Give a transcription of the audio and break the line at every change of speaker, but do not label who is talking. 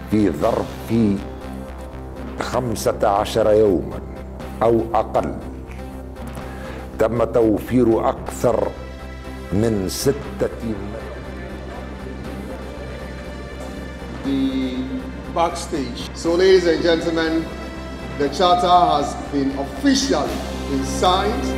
في ظرف 15 يوما أو أقل تم توفير أكثر من 6
The backstage. So ladies and gentlemen, the charter has been officially signed